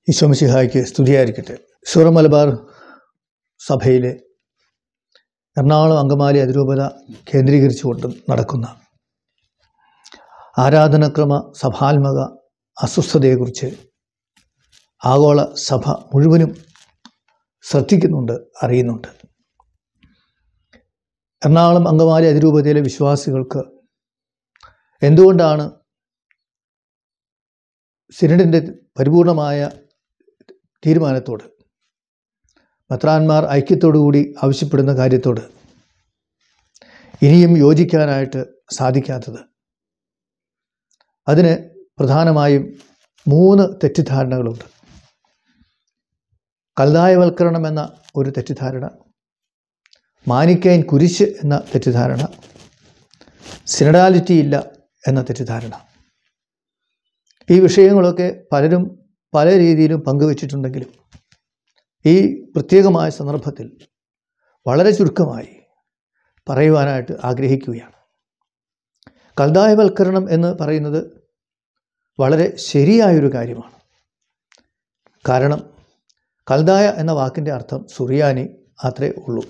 ഈശോ മിശിഹായ്ക്ക് സ്തുതിയായിരിക്കട്ടെ. സൂറ മലബാർ സഭയിലെ എറണാകുളം അങ്കമാലി അതിരൂപത കേന്ദ്രീകരിച്ചുകൊണ്ട് നടക്കുന്ന ആരാധനക്രമ സഭാത്മക അസ്വസ്ഥതയെക്കുറിച്ച് ആഗോള സഭ മുഴുവനും ശ്രദ്ധിക്കുന്നുണ്ട്, അറിയുന്നുണ്ട്. എറണാകുളം അങ്കമാലി അതിരൂപതയിലെ വിശ്വാസികൾക്ക് എന്തുകൊണ്ടാണ് സിനഡിൻ്റെ പരിപൂർണമായ തീരുമാനത്തോട്, മെത്രാന്മാർ ഐക്യത്തോടുകൂടി ആവശ്യപ്പെടുന്ന കാര്യത്തോട് ഇനിയും യോജിക്കാനായിട്ട് സാധിക്കാത്തത്? അതിന് പ്രധാനമായും 3 തെറ്റിദ്ധാരണകളുണ്ട്. കൽദായവൽക്കരണം എന്ന ഒരു തെറ്റിദ്ധാരണ, മാനിക്കൈൻ കുരിശ് എന്ന തെറ്റിദ്ധാരണ, സിനഡാലിറ്റി ഇല്ല എന്ന തെറ്റിദ്ധാരണ. ഈ വിഷയങ്ങളൊക്കെ പലരും പല രീതിയിലും പങ്കുവച്ചിട്ടുണ്ടെങ്കിലും ഈ പ്രത്യേകമായ സന്ദർഭത്തിൽ വളരെ ചുരുക്കമായി പറയുവാനായിട്ട് ആഗ്രഹിക്കുകയാണ്. കൽദായവൽക്കരണം എന്ന് പറയുന്നത് വളരെ ശരിയായൊരു കാര്യമാണ്. കാരണം കൽദായ എന്ന വാക്കിൻ്റെ അർത്ഥം സുറിയാനി അത്രേ ഉള്ളൂ.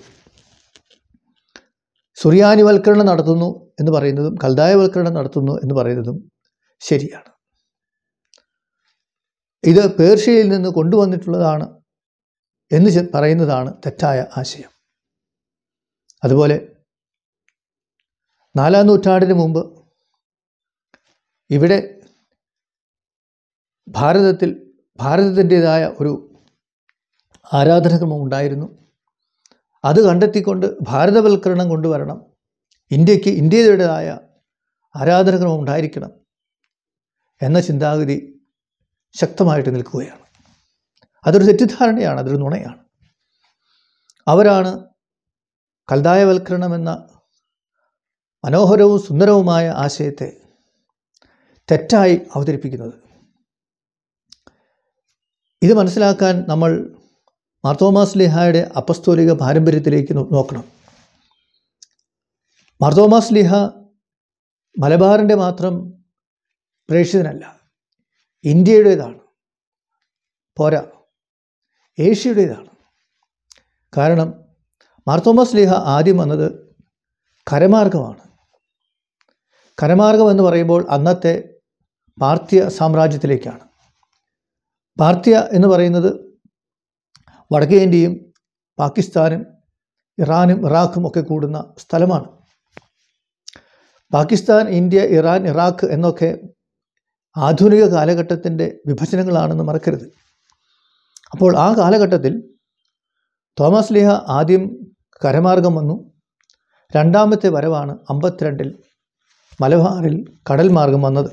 സുറിയാനിവൽക്കരണം നടത്തുന്നു എന്ന് പറയുന്നതും കൽദായവൽക്കരണം നടത്തുന്നു എന്ന് പറയുന്നതും ശരിയാണ്. ഇത് പേർഷ്യയിൽ നിന്ന് കൊണ്ടുവന്നിട്ടുള്ളതാണ് എന്ന് പറയുന്നതാണ് തെറ്റായ ആശയം. അതുപോലെ 4-ാം നൂറ്റാണ്ടിന് മുമ്പ് ഇവിടെ ഭാരതത്തിൻ്റേതായ ഒരു ആരാധനാക്രമം ഉണ്ടായിരുന്നു. അത് കണ്ടെത്തിക്കൊണ്ട് ഭാരതവൽക്കരണം കൊണ്ടുവരണം, ഇന്ത്യക്ക് ഇന്ത്യയുടേതായ ആരാധനാക്രമം ഉണ്ടായിരിക്കണം എന്ന ചിന്താഗതി ശക്തമായിട്ട് നിൽക്കുകയാണ്. അതൊരു തെറ്റിദ്ധാരണയാണ്, അതൊരു നുണയാണ്. അവരാണ് കൽദായവൽക്കരണം എന്ന മനോഹരവും സുന്ദരവുമായ ആശയത്തെ തെറ്റായി അവതരിപ്പിക്കുന്നത്. ഇത് മനസ്സിലാക്കാൻ നമ്മൾ മാർത്തോമാ ശ്ലീഹായുടെ അപ്പസ്തോലിക പാരമ്പര്യത്തിലേക്ക് നോക്കണം. മാർത്തോമാ ശ്ലീഹ മലബാറിൻ്റെ മാത്രം പ്രേക്ഷിതനല്ല, ഇന്ത്യയുടേതാണ്, പോരാ ഏഷ്യയുടേതാണ്. കാരണം മാർത്തോമാ ശ്ലീഹ ആദ്യം വന്നത് കരമാർഗമാണ്. കരമാർഗം എന്ന് പറയുമ്പോൾ അന്നത്തെ പാർഥ്യ സാമ്രാജ്യത്തിലേക്കാണ്. പാർഥ്യ എന്ന് പറയുന്നത് വടക്കേ ഇന്ത്യയും പാകിസ്ഥാനും ഇറാനും ഇറാഖും ഒക്കെ കൂടുന്ന സ്ഥലമാണ്. പാകിസ്ഥാൻ, ഇന്ത്യ, ഇറാൻ, ഇറാഖ് എന്നൊക്കെ ആധുനിക കാലഘട്ടത്തിൻ്റെ വിഭജനങ്ങളാണെന്ന് മറക്കരുത്. അപ്പോൾ ആ കാലഘട്ടത്തിൽ തോമസ് ലീഹ ആദ്യം കരമാർഗം വന്നു. രണ്ടാമത്തെ വരവാണ് 52-ൽ മലബാറിൽ കടൽ മാർഗം വന്നത്.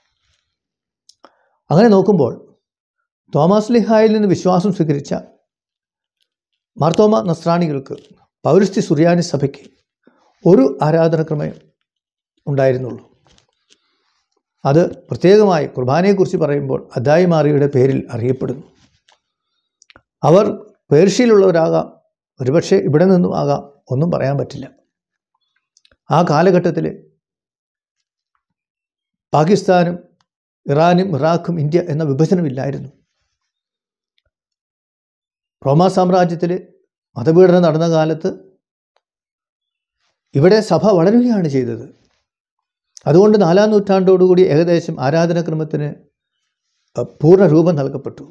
അങ്ങനെ നോക്കുമ്പോൾ തോമസ് ലീഹായിൽ നിന്ന് വിശ്വാസം സ്വീകരിച്ച മാർത്തോമ നസ്രാണികൾക്ക്, പൗരസ്ത്യ സുറിയാനി സഭയ്ക്ക് ഒരു ആരാധനക്രമേ ഉണ്ടായിരുന്നുള്ളൂ. അത് പ്രത്യേകമായി കുർബാനയെക്കുറിച്ച് പറയുമ്പോൾ അദ്ദായി മാറിയുടെ പേരിൽ അറിയപ്പെടുന്നു. അവർ പേർഷ്യയിലുള്ളവരാകാം, ഒരുപക്ഷെ ഇവിടെ നിന്നും ആകാം, ഒന്നും പറയാൻ പറ്റില്ല. ആ കാലഘട്ടത്തിൽ പാകിസ്ഥാനും ഇറാനും ഇറാഖും ഇന്ത്യ എന്ന വിഭജനമില്ലായിരുന്നു. റോമാ സാമ്രാജ്യത്തിൽ മതപീഡനം നടന്ന കാലത്ത് ഇവിടെ സഭ വളരുകയാണ് ചെയ്തത്. അതുകൊണ്ട് 4-ാം നൂറ്റാണ്ടോടുകൂടി ഏകദേശം ആരാധനാക്രമത്തിന് പൂർണ്ണ രൂപം നൽകപ്പെട്ടു.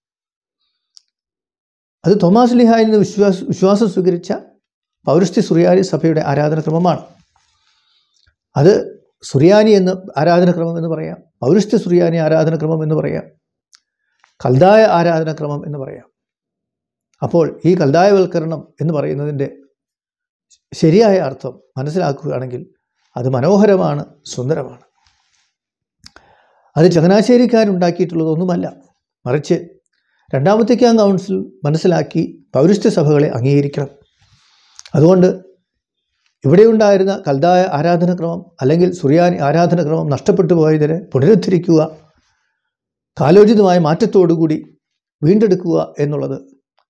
അത് തോമാസ് ലീഹായിൽ നിന്ന് വിശ്വാസം സ്വീകരിച്ച പൗരസ്ത്യ സുറിയാനി സഭയുടെ ആരാധനാക്രമമാണ്. അത് സുറിയാനി എന്ന് ആരാധനാക്രമം എന്ന് പറയാം, പൗരസ്ത്യ സുറിയാനി ആരാധനാക്രമം എന്ന് പറയാം, കൽദായ ആരാധനാക്രമം എന്ന് പറയാം. അപ്പോൾ ഈ കൽദായവൽക്കരണം എന്ന് പറയുന്നതിൻ്റെ ശരിയായ അർത്ഥം മനസ്സിലാക്കുകയാണെങ്കിൽ അത് മനോഹരമാണ്, സുന്ദരമാണ്. അത് ചങ്ങനാശ്ശേരിക്കാരുണ്ടാക്കിയിട്ടുള്ളതൊന്നുമല്ല, മറിച്ച് 2-ാം വത്തിക്കാൻ കൗൺസിൽ മനസ്സിലാക്കി പൗരസ്ത്യ സഭകളെ അംഗീകരിക്കണം. അതുകൊണ്ട് ഇവിടെ ഉണ്ടായിരുന്ന കൽദായ ആരാധനാക്രമം അല്ലെങ്കിൽ സുറിയാനി ആരാധനാക്രമം നഷ്ടപ്പെട്ടു പോയതിനെ പുനരുദ്ധരിക്കുക, കാലോചിതമായ മാറ്റത്തോടുകൂടി വീണ്ടെടുക്കുക എന്നുള്ളത്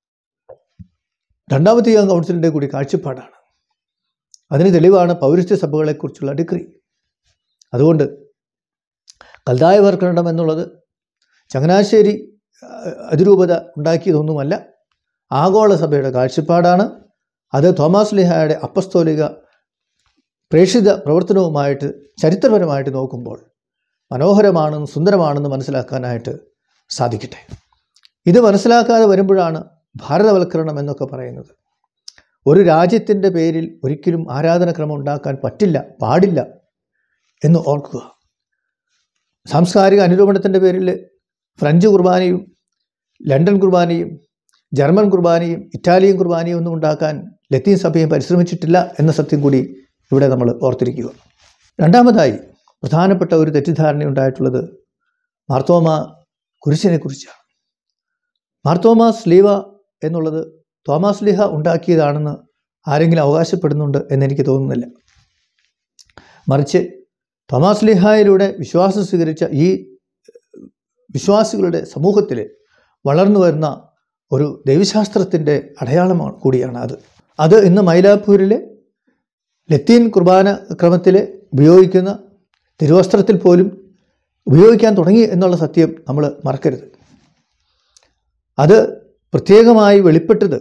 2-ാം വത്തിക്കാൻ കൗൺസിലിൻ്റെ കൂടി കാഴ്ചപ്പാടാണ്. അതിന് തെളിവാണ് പൗരസ്ത്യ സഭകളെക്കുറിച്ചുള്ള ഡിഗ്രി. അതുകൊണ്ട് കൽദായവൽക്കരണം എന്നുള്ളത് ചങ്ങനാശ്ശേരി അതിരൂപത ഉണ്ടാക്കിയതൊന്നുമല്ല, ആഗോള സഭയുടെ കാഴ്ചപ്പാടാണ്. അത് തോമാസ് ലീഹായുടെ അപ്പസ്തോലിക പ്രേക്ഷിത പ്രവർത്തനവുമായിട്ട് ചരിത്രപരമായിട്ട് നോക്കുമ്പോൾ മനോഹരമാണെന്ന് സുന്ദരമാണെന്ന് മനസ്സിലാക്കാനായിട്ട് സാധിക്കട്ടെ. ഇത് മനസ്സിലാക്കാതെ വരുമ്പോഴാണ് ഭാരതവൽക്കരണം എന്നൊക്കെ പറയുന്നത്. ഒരു രാജ്യത്തിൻ്റെ പേരിൽ ഒരിക്കലും ആരാധനക്രമം ഉണ്ടാക്കാൻ പാടില്ല എന്ന് ഓർക്കുക. സാംസ്കാരിക അനുരൂപണത്തിൻ്റെ പേരിൽ ഫ്രഞ്ച് കുർബാനയും ലണ്ടൻ കുർബാനയും ജർമ്മൻ കുർബാനയും ഇറ്റാലിയൻ കുർബാനയും ഒന്നും ഉണ്ടാക്കാൻ ലത്തീൻ സഭയും പരിശ്രമിച്ചിട്ടില്ല എന്ന സത്യം കൂടി ഇവിടെ നമ്മൾ ഓർത്തിരിക്കുക. രണ്ടാമതായി പ്രധാനപ്പെട്ട ഒരു തെറ്റിദ്ധാരണയുണ്ടായിട്ടുള്ളത് മാർത്തോമ കുരിശിനെക്കുറിച്ചാണ്. മാർത്തോമാ സ്ലീവ എന്നുള്ളത് തോമാസ് ലീഹ ഉണ്ടാക്കിയതാണെന്ന് ആരെങ്കിലും അവകാശപ്പെടുന്നുണ്ട് എന്നെനിക്ക് തോന്നുന്നില്ല. മറിച്ച് തോമാസ് ലീഹായിലൂടെ വിശ്വാസം സ്വീകരിച്ച ഈ വിശ്വാസികളുടെ സമൂഹത്തിൽ വളർന്നു വരുന്ന ഒരു ദൈവശാസ്ത്രത്തിൻ്റെ അടയാളമാണ് കൂടിയാണ് അത് ഇന്ന് മൈലാപ്പൂരിലെ ലത്തീൻ കുർബാന ക്രമത്തിൽ ഉപയോഗിക്കുന്ന തിരുവസ്ത്രത്തിൽ പോലും ഉപയോഗിക്കാൻ തുടങ്ങി എന്നുള്ള സത്യം നമ്മൾ മറക്കരുത്. അത് പ്രത്യേകമായി വെളിപ്പെട്ടത്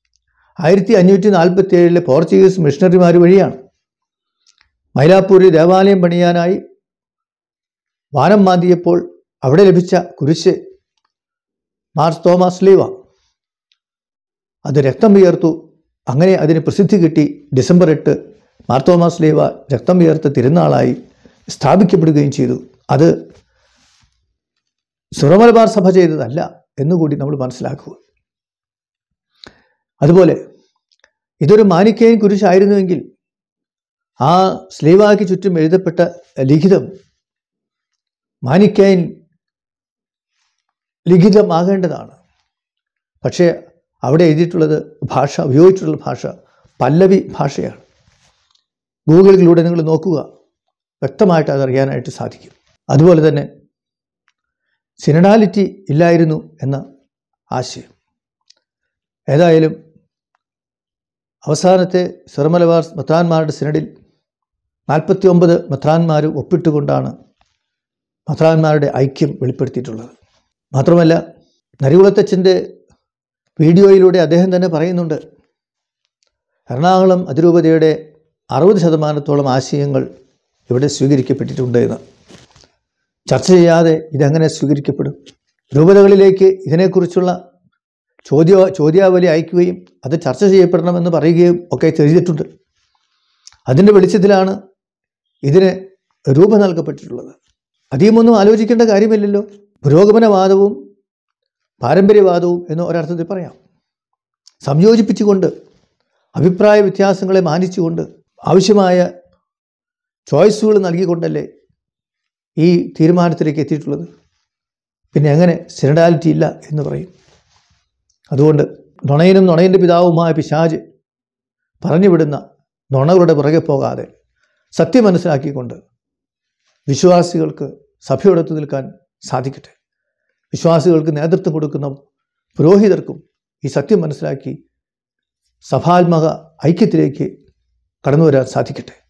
1547 പോർച്ചുഗീസ് മിഷണറിമാർ വഴിയാണ്. മൈലാപ്പൂരിൽ ദേവാലയം പണിയാനായി വാനം മാന്തിയപ്പോൾ അവിടെ ലഭിച്ച കുരിശ് മാർ തോമാസ് ലീവ, അത് രക്തം വിയർത്തു. അങ്ങനെ അതിന് പ്രസിദ്ധി കിട്ടി. ഡിസംബർ 8 മാർ തോമാസ് ലീവ രക്തം വിയർത്ത തിരുനാളായി സ്ഥാപിക്കപ്പെടുകയും ചെയ്തു. അത് സുറമലബാർ സഭ ചെയ്തതല്ല എന്നുകൂടി നമ്മൾ മനസ്സിലാക്കുക. അതുപോലെ ഇതൊരു മാനിക്കേയൻ കുരിശായിരുന്നുവെങ്കിൽ ആ സ്ലീവായ്ക്ക് ചുറ്റും എഴുതപ്പെട്ട ലിഖിതം മാനിക്കേയൻ ലിഖിതമാകേണ്ടതാണ്. പക്ഷേ അവിടെ എഴുതിയിട്ടുള്ളത് ഉപയോഗിച്ചിട്ടുള്ള ഭാഷ പല്ലവി ഭാഷയാണ്. ഗൂഗിളിലൂടെ നിങ്ങൾ നോക്കുക, വ്യക്തമായിട്ട് അതറിയാനായിട്ട് സാധിക്കും. അതുപോലെ തന്നെ സിനഡാലിറ്റി ഇല്ലായിരുന്നു എന്ന ആശയം. ഏതായാലും അവസാനത്തെ സിറമലബാർ മെത്രാന്മാരുടെ സിനഡിൽ 49 മെത്രാന്മാരും ഒപ്പിട്ടുകൊണ്ടാണ് മെത്രാന്മാരുടെ ഐക്യം വെളിപ്പെടുത്തിയിട്ടുള്ളത്. മാത്രമല്ല നരികുളത്തച്ഛൻ്റെ വീഡിയോയിലൂടെ അദ്ദേഹം തന്നെ പറയുന്നുണ്ട്, എറണാകുളം അതിരൂപതയുടെ 60% ആശയങ്ങൾ ഇവിടെ സ്വീകരിക്കപ്പെട്ടിട്ടുണ്ട് എന്ന്. ചർച്ച ചെയ്യാതെ ഇതെങ്ങനെ സ്വീകരിക്കപ്പെടും? രൂപതകളിലേക്ക് ഇതിനെക്കുറിച്ചുള്ള ചോദ്യാവലി അയക്കുകയും അത് ചർച്ച ചെയ്യപ്പെടണമെന്ന് പറയുകയും ഒക്കെ ചെയ്തിട്ടുണ്ട്. അതിൻ്റെ വെളിച്ചത്തിലാണ് ഇതിന് രൂപം നൽകപ്പെട്ടിട്ടുള്ളത്. അധികമൊന്നും ആലോചിക്കേണ്ട കാര്യമില്ലല്ലോ. പുരോഗമനവാദവും പാരമ്പര്യവാദവും എന്ന് ഒരർത്ഥത്തിൽ പറയാം. സംയോജിപ്പിച്ചുകൊണ്ട് അഭിപ്രായ വ്യത്യാസങ്ങളെ മാനിച്ചുകൊണ്ട് ആവശ്യമായ ചോയ്സുകൾ നൽകിക്കൊണ്ടല്ലേ ഈ തീരുമാനത്തിലേക്ക് എത്തിയിട്ടുള്ളത്. പിന്നെ എങ്ങനെ സിനഡാലിറ്റി ഇല്ല എന്ന് പറയും? അതുകൊണ്ട് നുണയനും നുണയൻ്റെ പിതാവുമായ പിശാച് പറഞ്ഞുവിടുന്ന നുണകളുടെ പുറകെ പോകാതെ സത്യം മനസ്സിലാക്കിക്കൊണ്ട് വിശ്വാസികൾക്ക് സഭയോടൊത്ത് നിൽക്കാൻ സാധിക്കട്ടെ. വിശ്വാസികൾക്ക് നേതൃത്വം കൊടുക്കുന്ന പുരോഹിതർക്കും ഈ സത്യം മനസ്സിലാക്കി സഭാത്മക ഐക്യത്തിലേക്ക് കടന്നു വരാൻ സാധിക്കട്ടെ.